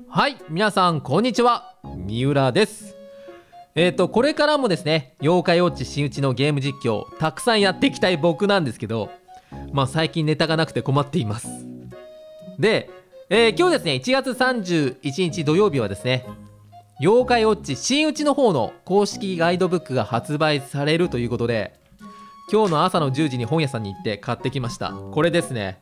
はい、皆さんこんにちは、三浦です。これからもですね、妖怪ウォッチ新内のゲーム実況たくさんやっていきたい僕なんですけど、最近ネタがなくて困っています。で、今日ですね、1月31日土曜日はですね、妖怪ウォッチ新内の方の公式ガイドブックが発売されるということで、今日の朝の10時に本屋さんに行って買ってきました。これですね。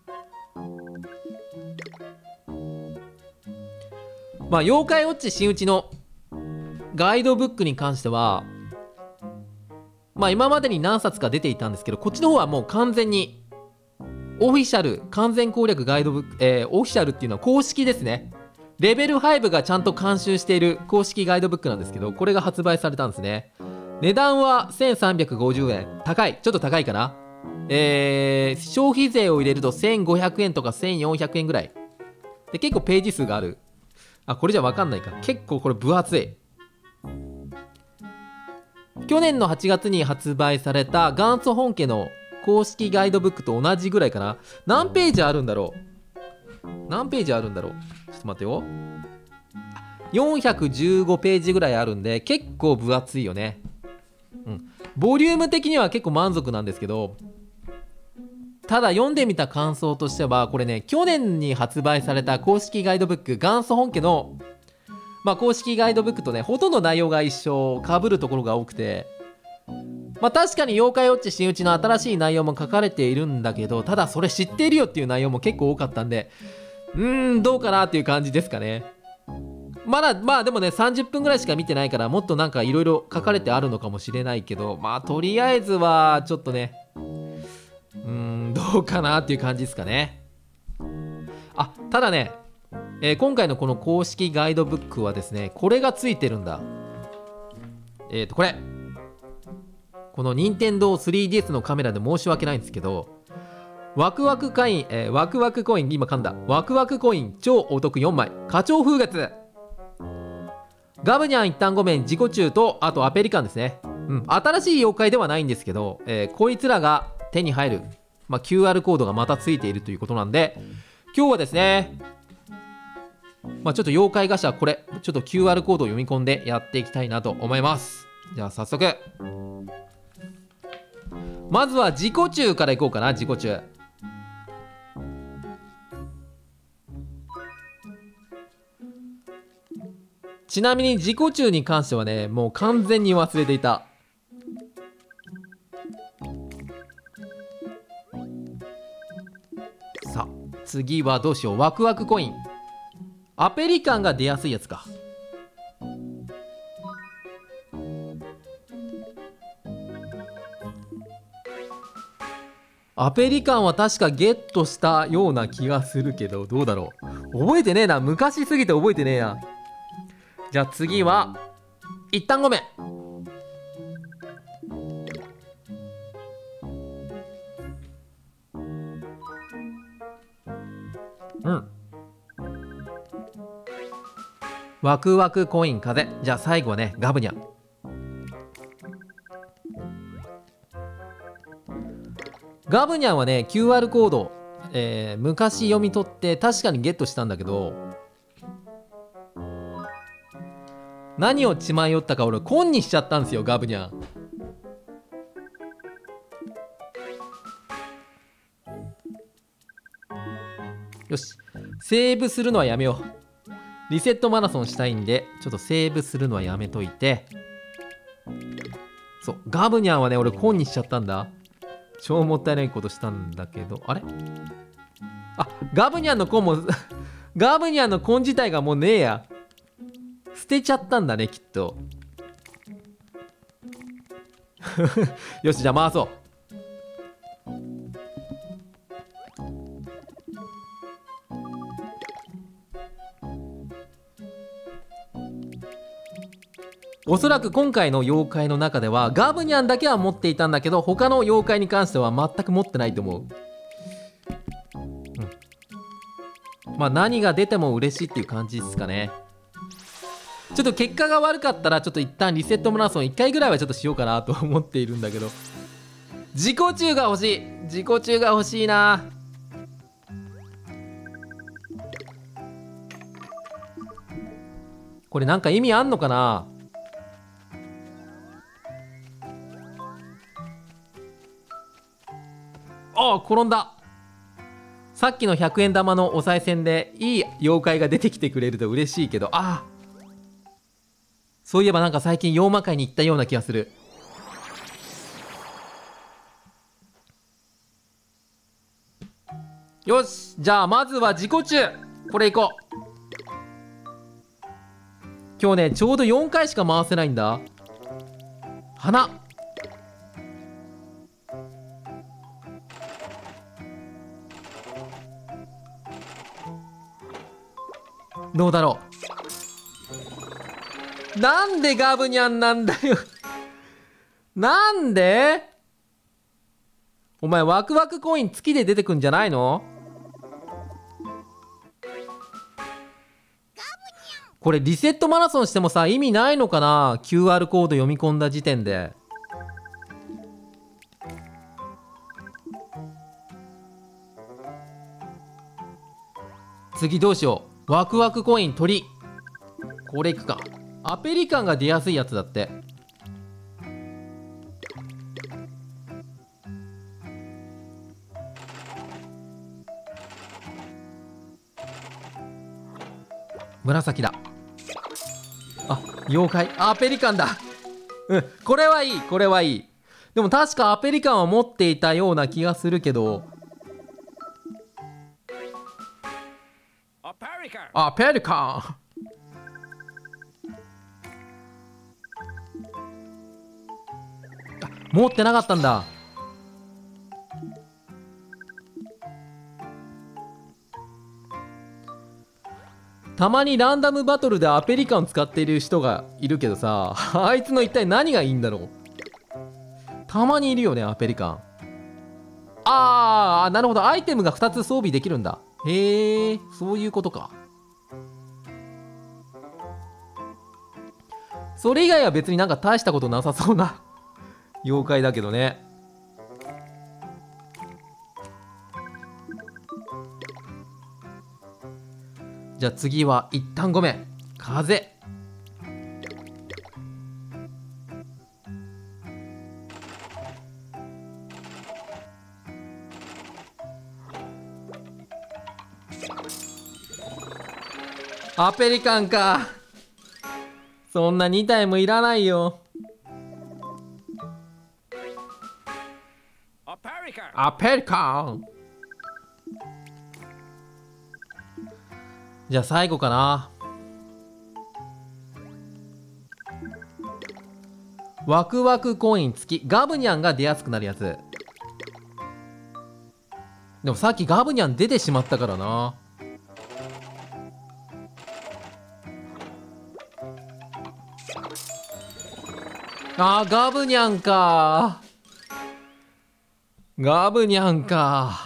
妖怪ウォッチ新内のガイドブックに関しては、今までに何冊か出ていたんですけど、こっちの方はもう完全にオフィシャル完全攻略ガイドブック、オフィシャルっていうのは公式ですね。レベル5がちゃんと監修している公式ガイドブックなんですけど、これが発売されたんですね。値段は1350円。高い、ちょっと高いかな。消費税を入れると1500円とか1400円ぐらいで、結構ページ数がある。これじゃ分かんないか。結構これ分厚い。去年の8月に発売された元祖本家の公式ガイドブックと同じぐらいかな。何ページあるんだろう。ちょっと待ってよ。415ページぐらいあるんで、結構分厚いよね。ボリューム的には結構満足なんですけど、ただ読んでみた感想としては、これね、去年に発売された公式ガイドブック元祖本家の公式ガイドブックとね、ほとんど内容が一緒、被るところが多くて、確かに妖怪ウォッチ新内の新しい内容も書かれているんだけど、ただそれ知っているよっていう内容も結構多かったんで、どうかなっていう感じですかね。でもね、30分ぐらいしか見てないから、もっとなんかいろいろ書かれてあるのかもしれないけど、とりあえずはちょっとね、どうかなっていう感じですかね。ただね、今回のこの公式ガイドブックはですね、これがついてるんだ。この任天堂 3DS のカメラで申し訳ないんですけど、ワクワクコイン、ワクワクコイン、今噛んだ。ワクワクコイン超お得4枚、花鳥風月、ガブニャン一旦ごめん、自己中と、あとアペリカンですね。新しい妖怪ではないんですけど、こいつらが手に入る、QR コードがまたついているということなんで、今日はですね、ちょっと妖怪ガシャ、これちょっと QR コードを読み込んでやっていきたいなと思います。じゃあ早速、まずは自己中からいこうかな。自己中、ちなみに自己中に関してはね、もう完全に忘れていた。さあ次はどうしよう。ワクワクコイン、アペリカンが出やすいやつか。アペリカンは確かゲットしたような気がするけど、どうだろう。覚えてねえな、昔すぎて覚えてねえな。じゃあ次は一旦ごめん。ワクワクコイン風。じゃあ最後はね、ガブニャン。ガブニャンはね、 QR コード、昔読み取って確かにゲットしたんだけど、何を血迷ったか俺コンにしちゃったんですよ、ガブニャン。よし、セーブするのはやめよう。リセットマラソンしたいんで、ちょっとセーブするのはやめといて。そう、ガブニャンはね、俺コンにしちゃったんだ。超もったいないことしたんだけど、あれ、ガブニャンのコンもガブニャンのコン自体がもうねえや。捨てちゃったんだね、きっと。よし、じゃあ回そう。おそらく今回の妖怪の中ではガブニャンだけは持っていたんだけど、他の妖怪に関しては全く持ってないと思う。何が出ても嬉しいっていう感じですかね。ちょっと結果が悪かったら、ちょっと一旦リセットマラソン1回ぐらいはちょっとしようかなと思っているんだけど、自己中が欲しい。自己中が欲しいな。 これなんか意味あんのかな。ああ、転んだ。さっきの100円玉のお賽銭でいい妖怪が出てきてくれると嬉しいけど、ああ、そういえばなんか最近妖魔界に行ったような気がする。よし、じゃあまずは自己中、これいこう。今日ねちょうど4回しか回せないんだ。花、どうだろう。なんでガブニャンなんだよなんで。お前ワクワクコイン月で出てくんじゃないの。これリセットマラソンしてもさ意味ないのかな。 QR コード読み込んだ時点で。次どうしよう。ワクワクコイン鳥、これいくか。アペリカンが出やすいやつだって。紫だ。あ、妖怪アペリカンだ。うん、これはいい、これはいい。でも確かアペリカンは持っていたような気がするけど。アペリカン、持ってなかったんだ。たまにランダムバトルでアペリカン使っている人がいるけどさ、あいつの一体何がいいんだろう。たまにいるよねアペリカン。あー、なるほど、アイテムが2つ装備できるんだ。へえ、そういうことか。それ以外は別になんか大したことなさそうな妖怪だけどね。じゃあ次は一旦ごめん、風。アペリカンか。そんな2体もいらないよ。アペリカン。じゃあ最後かな。ワクワクコイン付きガブニャンが出やすくなるやつ。でもさっきガブニャン出てしまったからな。あー、ガブニャンか。ガブニャンか。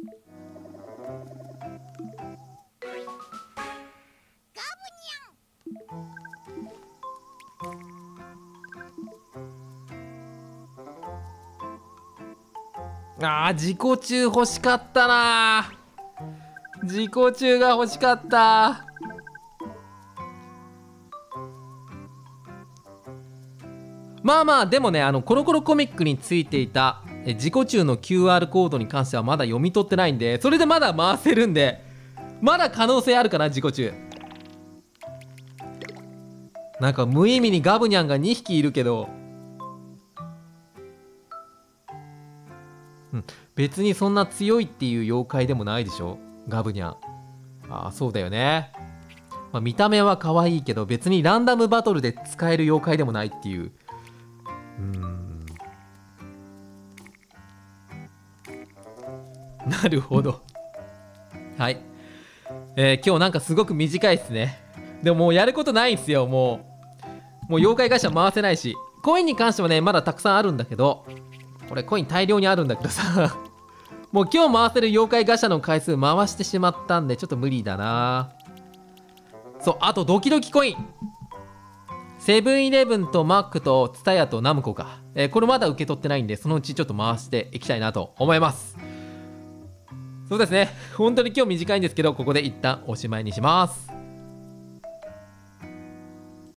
あー、自己中欲しかったな。自己中が欲しかった。まあまあでもね、コロコロコミックについていた自己中の QR コードに関してはまだ読み取ってないんで、それでまだ回せるんで、まだ可能性あるかな。自己中なんか無意味にガブニャンが2匹いるけど、別にそんな強いっていう妖怪でもないでしょガブニャン。ああ、そうだよね。まあ、見た目は可愛いけど別にランダムバトルで使える妖怪でもないっていう。なるほど。はい、今日なんかすごく短いっすね。でももうやることないんすよ。もう妖怪ガシャ回せないし、コインに関してはねまだたくさんあるんだけど、これコイン大量にあるんだけどさもう今日回せる妖怪ガシャの回数回してしまったんでちょっと無理だな。そう、あとドキドキコイン、セブンイレブンとマックとツタヤとナムコか、これまだ受け取ってないんで、そのうちちょっと回していきたいなと思います。そうですね、本当に今日短いんですけど、ここで一旦おしまいにします。